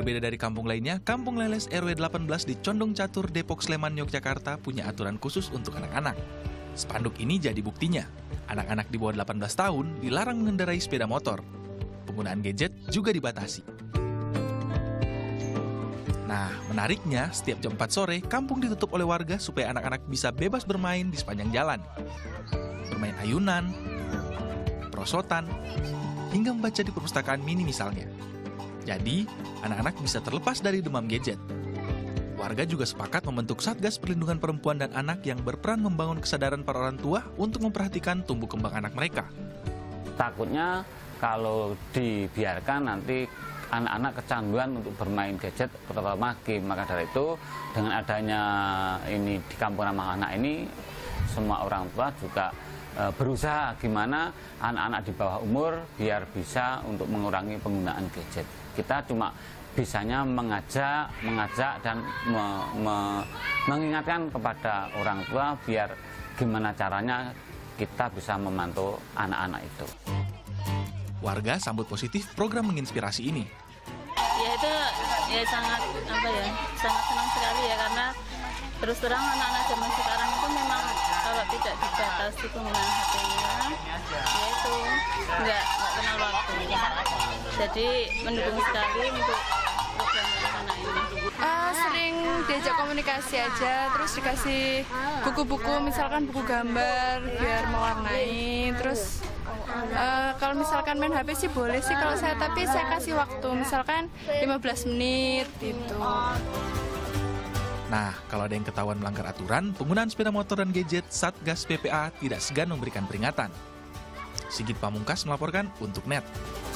Berbeda dari kampung lainnya, Kampung Leles RW 18 di Condong Catur, Depok, Sleman, Yogyakarta punya aturan khusus untuk anak-anak. Spanduk ini jadi buktinya. Anak-anak di bawah 18 tahun dilarang mengendarai sepeda motor. Penggunaan gadget juga dibatasi. Nah, menariknya, setiap jam 4 sore, kampung ditutup oleh warga supaya anak-anak bisa bebas bermain di sepanjang jalan. Bermain ayunan, perosotan, hingga membaca di perpustakaan mini misalnya. Jadi, anak-anak bisa terlepas dari demam gadget. Warga juga sepakat membentuk Satgas Perlindungan Perempuan dan Anak yang berperan membangun kesadaran para orang tua untuk memperhatikan tumbuh kembang anak mereka. Takutnya kalau dibiarkan nanti anak-anak kecanduan untuk bermain gadget, terutama game. Maka dari itu, dengan adanya ini di Kampung Ramah Anak ini, semua orang tua juga berusaha gimana anak-anak di bawah umur biar bisa untuk mengurangi penggunaan gadget. Kita cuma bisanya mengajak dan mengingatkan kepada orang tua biar gimana caranya kita bisa memantau anak-anak itu. Warga sambut positif program menginspirasi ini. Ya itu ya sangat senang sekali ya, karena terus terang anak-anak zaman sekarang itu memang kalau tidak dibatasi penggunaan HP-nya, ya itu nggak kenal waktu. Jadi mendukung sekali untuk program anak ini. Sering diajak komunikasi aja, terus dikasih buku-buku, misalkan buku gambar biar mewarnai. Terus kalau misalkan main HP sih boleh sih kalau saya, tapi saya kasih waktu misalkan 15 menit gitu. Nah, kalau ada yang ketahuan melanggar aturan, penggunaan sepeda motor dan gadget, Satgas PPA tidak segan memberikan peringatan. Sigit Pamungkas melaporkan untuk NET.